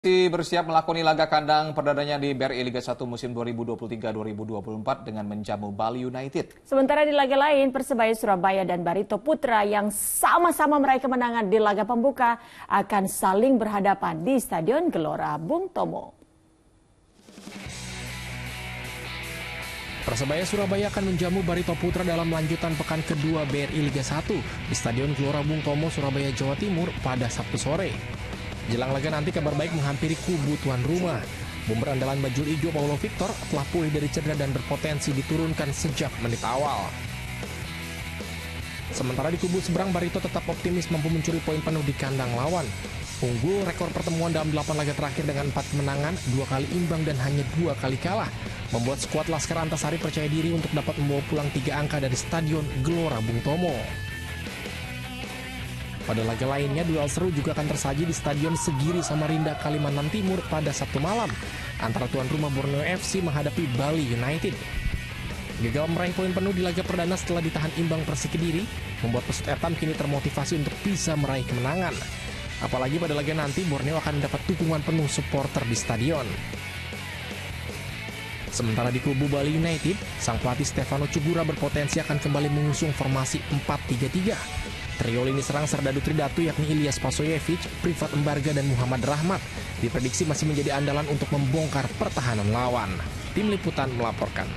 Persib bersiap melakoni laga kandang perdananya di BRI Liga 1 musim 2023-2024 dengan menjamu Bali United. Sementara di laga lain, Persebaya Surabaya dan Barito Putra yang sama-sama meraih kemenangan di laga pembuka akan saling berhadapan di Stadion Gelora Bung Tomo. Persebaya Surabaya akan menjamu Barito Putra dalam lanjutan pekan kedua BRI Liga 1 di Stadion Gelora Bung Tomo, Surabaya, Jawa Timur pada Sabtu sore. Jelang laga nanti kabar baik menghampiri kubu tuan rumah. Bomber andalan bajul ijo Paulo Victor telah pulih dari cedera dan berpotensi diturunkan sejak menit awal. Sementara di kubu seberang, Barito tetap optimis mampu mencuri poin penuh di kandang lawan. Unggul rekor pertemuan dalam 8 laga terakhir dengan 4 kemenangan, 2 kali imbang dan hanya 2 kali kalah, membuat skuad Laskar Antasari percaya diri untuk dapat membawa pulang 3 angka dari Stadion Gelora Bung Tomo. Pada laga lainnya, duel seru juga akan tersaji di Stadion Segiri Samarinda, Kalimantan Timur pada Sabtu malam antara tuan rumah Borneo FC menghadapi Bali United. Gagal meraih poin penuh di laga perdana setelah ditahan imbang Persik Kediri membuat Pesut Etam kini termotivasi untuk bisa meraih kemenangan. Apalagi pada laga nanti Borneo akan mendapat dukungan penuh supporter di stadion. Sementara di kubu Bali United, sang pelatih Stefano Cugura berpotensi akan kembali mengusung formasi 4-3-3. Trio lini serang Serdadu Tridatu yakni Ilyas Pasoyevic, Privat Embarga, dan Muhammad Rahmat diprediksi masih menjadi andalan untuk membongkar pertahanan lawan. Tim Liputan melaporkan.